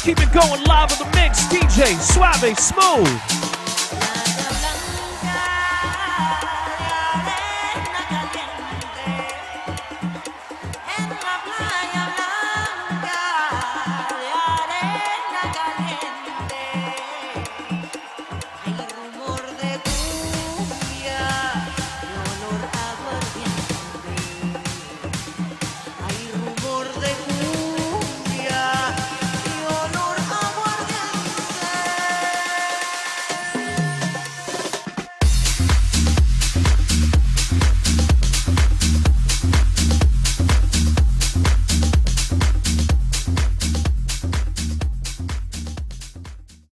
Let's keep it going live in the mix. DJ Suave Smooth.